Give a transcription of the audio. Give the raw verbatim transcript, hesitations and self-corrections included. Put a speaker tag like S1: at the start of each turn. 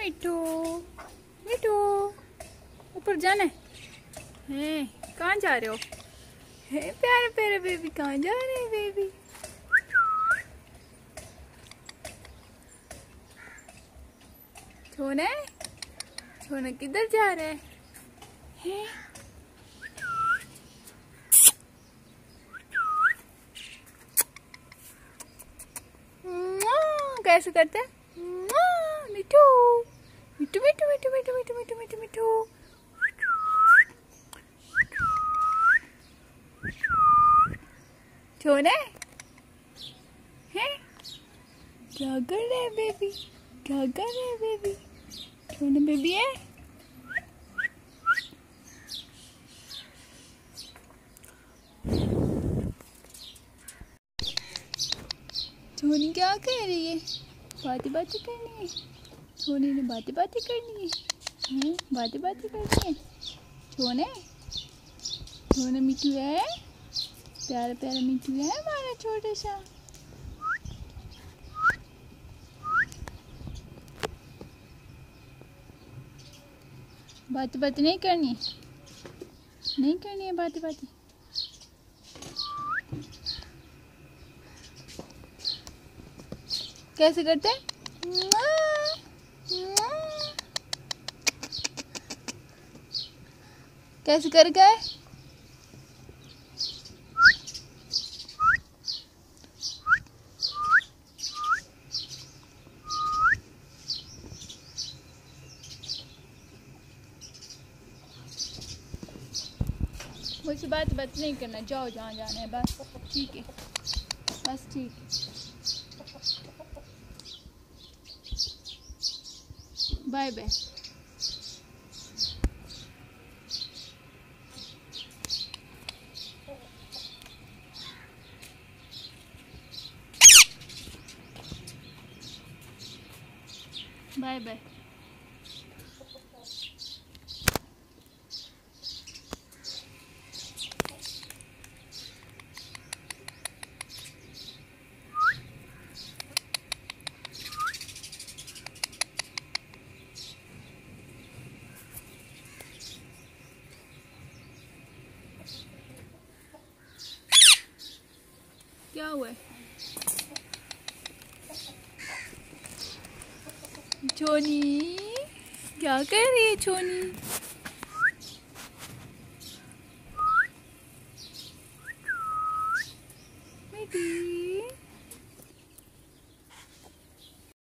S1: मिठू मिठू ऊपर जाना है। कहाँ जा रहे हो? है प्यारे प्यारे बेबी, कहाँ जा रहे हैं बेबी? सोना सोना किधर जा रहा है? है? कैसे करते हैं? मिठू मिठू मिठू मिठू मिठू मिठू मिठू मिठू मिठू सोना है? क्या कर रहे हैं बेबी? क्या कर रहे हैं बेबी? सोना बेबी है? सोनी क्या कह रही है? बातें बातें करनी है। सोनी ने बातें बातें करनी है। हैं? बातें बातें करनी है। सोने सोना मिठू है, प्यारा प्यारा मिठू है हमारा छोटा सा। बातें बातें नहीं करनी है, नहीं करनी है बातें बातें। कैसे करते हैं? कैसे कर गए? मुझसे बात बात नहीं करना, जाओ जहाँ जाना है बस। ठीक है, बस ठीक है। Bye bye. Bye bye. क्या हुआ है? छोनी क्या कर रही है छोनी?